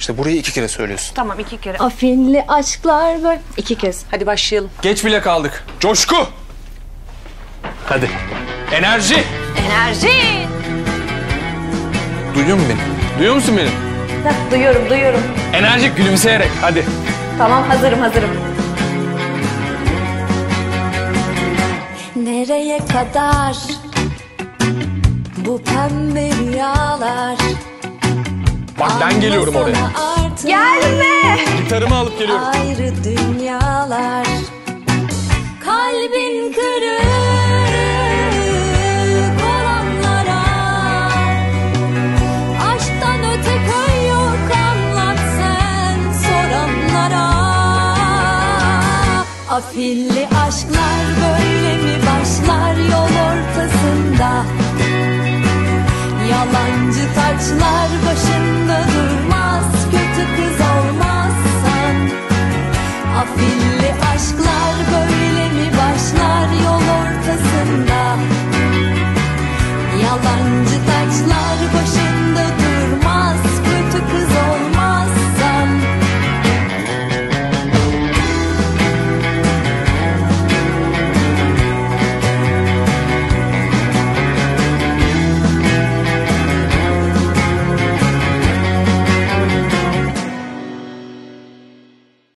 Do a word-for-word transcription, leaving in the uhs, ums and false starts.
İşte burayı iki kere söylüyorsun. Tamam, iki kere. Afilli aşklar böyle. İki kez. Hadi başlayalım. Geç bile kaldık. Coşku! Hadi. Enerji! Enerji! Duyuyor musun beni? Duyuyor musun beni? Heh, duyuyorum, duyuyorum. Enerjik gülümseyerek hadi. Tamam, hazırım, hazırım. Nereye kadar bu pembe rüyalar? Bak ben geliyorum oraya. Gelme! Gitarımı alıp geliyorum. Ayrı dünyalar. Kalbin kırık olanlara, aşktan öte köy yok, anlat sen soranlara. Afilli aşklar böyle mi başlar yol ortasında? Yalancı taçlar başında.